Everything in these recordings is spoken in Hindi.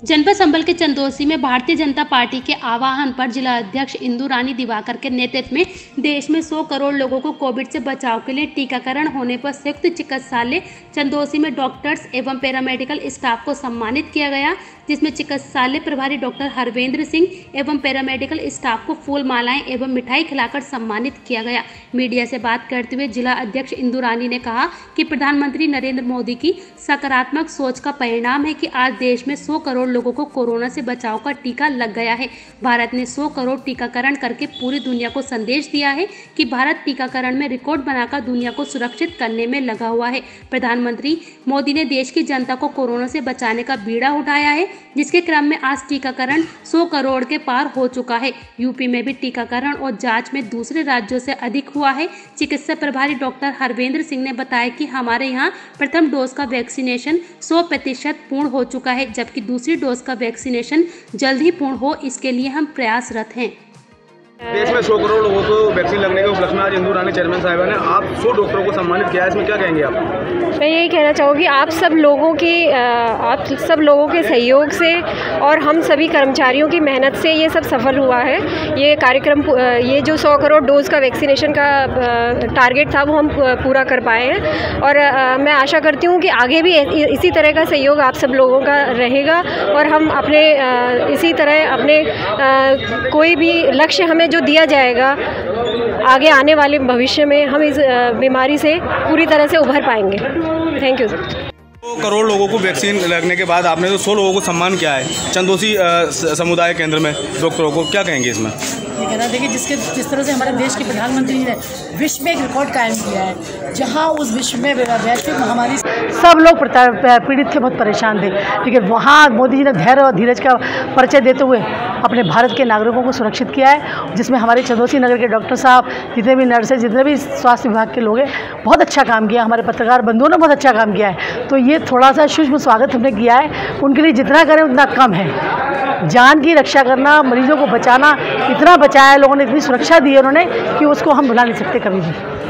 जनपद संबल के चंदौसी में भारतीय जनता पार्टी के आह्वान पर जिला अध्यक्ष इंदु रानी दिवाकर के नेतृत्व में देश में 100 करोड़ लोगों को कोविड से बचाव के लिए टीकाकरण होने पर संयुक्त चिकित्सालय चंदौसी में डॉक्टर्स एवं पैरामेडिकल स्टाफ को सम्मानित किया गया, जिसमें चिकित्सालय प्रभारी डॉक्टर हरवेंद्र सिंह एवं पैरामेडिकल स्टाफ को फूल मालाएं एवं मिठाई खिलाकर सम्मानित किया गया। मीडिया से बात करते हुए जिला अध्यक्ष इंदु रानी ने कहा कि प्रधानमंत्री नरेंद्र मोदी की सकारात्मक सोच का परिणाम है कि आज देश में 100 करोड़ लोगों को कोरोना से बचाव का टीका लग गया है। भारत ने 100 करोड़ टीकाकरण करके पूरी दुनिया को संदेश दिया है कि भारत टीकाकरण में रिकॉर्ड बनाकर दुनिया को सुरक्षित करने में लगा हुआ है। प्रधानमंत्री मोदी ने देश की जनता को कोरोना से बचाने का बीड़ा उठाया है, जिसके क्रम में आज टीकाकरण 100 करोड़ के पार हो चुका है। यूपी में भी टीकाकरण और जांच में दूसरे राज्यों से अधिक हुआ है। चिकित्सा प्रभारी डॉक्टर हरवेंद्र सिंह ने बताया कि हमारे यहाँ प्रथम डोज का वैक्सीनेशन 100% पूर्ण हो चुका है, जबकि दूसरी डोज का वैक्सीनेशन जल्द ही पूर्ण हो, इसके लिए हम प्रयासरत हैं। देश में 100 करोड़ लोगों को वैक्सीन लगने के उपलक्ष्य में आज इंदु रानी चेयरमैन साहिबा ने आप 100 डॉक्टरों को सम्मानित किया है, इसमें क्या कहेंगे आप? मैं यही कहना चाहूँगी आप सब लोगों के सहयोग से और हम सभी कर्मचारियों की मेहनत से ये सब सफल हुआ है। ये कार्यक्रम, ये जो 100 करोड़ डोज का वैक्सीनेशन का टारगेट था वो हम पूरा कर पाए हैं और मैं आशा करती हूँ कि आगे भी इसी तरह का सहयोग आप सब लोगों का रहेगा और हम अपने इसी तरह अपने कोई भी लक्ष्य हमें जो दिया जाएगा आगे आने वाले भविष्य में हम इस बीमारी से पूरी तरह से उभर पाएंगे। Thank you sir. 100 करोड़ लोगों को वैक्सीन लगने के बाद आपने तो 100 लोगों को सम्मान किया है चंदौसी समुदाय केंद्र में डॉक्टरों को, क्या कहेंगे इसमें? ये कहना देखिए जिस तरह से हमारे देश के प्रधानमंत्री ने विश्व में एक रिकॉर्ड कायम किया है, जहां उस विश्व में वैश्विक महामारी सब लोग पीड़ित थे, बहुत परेशान थे, लेकिन वहां मोदी जी ने धैर्य और धीरज का परिचय देते हुए अपने भारत के नागरिकों को सुरक्षित किया है, जिसमें हमारे चंदौसी नगर के डॉक्टर साहब, जितने भी नर्सेज, जितने भी स्वास्थ्य विभाग के लोग हैं, बहुत अच्छा काम किया। हमारे पत्रकार बंधुओं ने बहुत अच्छा काम किया है। तो ये थोड़ा सा सूक्ष्म स्वागत हमने किया है, उनके लिए जितना करें उतना कम है। जान की रक्षा करना, मरीजों को बचाना, इतना बचाया लोगों ने, इतनी सुरक्षा दी है उन्होंने कि उसको हम भुला नहीं सकते कभी भी।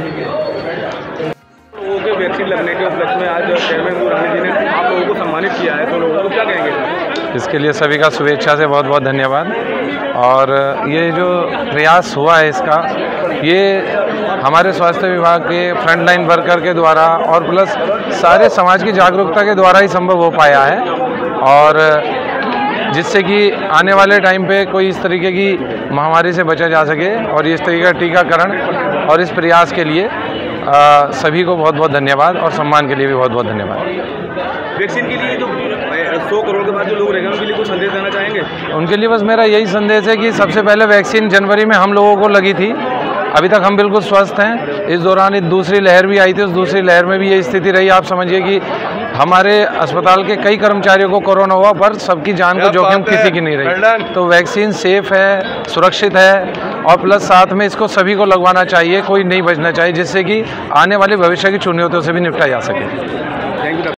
लोगों के वैक्सीन लगने के उपलक्ष्य में आज चेयरमैन इंदु रानी जी ने आप लोगों को सम्मानित किया है, तो लोगों को क्या कहेंगे? इसके लिए सभी का शुभेच्छा से बहुत बहुत धन्यवाद। और ये जो प्रयास हुआ है इसका, ये हमारे स्वास्थ्य विभाग के फ्रंटलाइन वर्कर के द्वारा और प्लस सारे समाज की जागरूकता के द्वारा ही संभव हो पाया है, और जिससे कि आने वाले टाइम पे कोई इस तरीके की महामारी से बचा जा सके। और इस तरीके का टीकाकरण और इस प्रयास के लिए सभी को बहुत बहुत धन्यवाद और सम्मान के लिए भी बहुत बहुत धन्यवाद। वैक्सीन के लिए जो 100 करोड़ के बाद जो लोग रहेंगे उनके लिए कुछ संदेश देना चाहेंगे? उनके लिए बस मेरा यही संदेश है कि सबसे पहले वैक्सीन जनवरी में हम लोगों को लगी थी, अभी तक हम बिल्कुल स्वस्थ हैं। इस दौरान एक दूसरी लहर भी आई थी, उस दूसरी लहर में भी ये स्थिति रही। आप समझिए कि हमारे अस्पताल के कई कर्मचारियों को कोरोना हुआ, पर सबकी जान को जोखिम किसी की नहीं रही। तो वैक्सीन सेफ है, सुरक्षित है, और प्लस साथ में इसको सभी को लगवाना चाहिए, कोई नहीं बचना चाहिए, जिससे कि आने वाले भविष्य की चुनौतियों से भी निपटा जा सके।